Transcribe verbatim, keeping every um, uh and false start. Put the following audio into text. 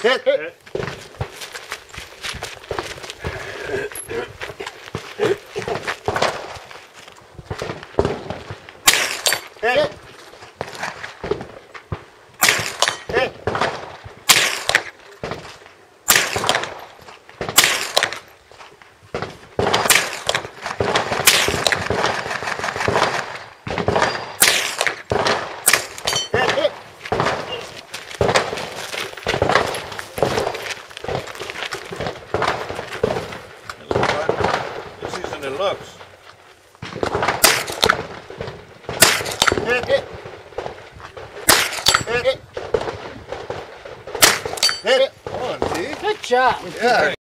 Hit. Hit. Hit. Hit. It looks. Hit, hit. Hit, hit. Hit. Come on, see? Good job. Yeah.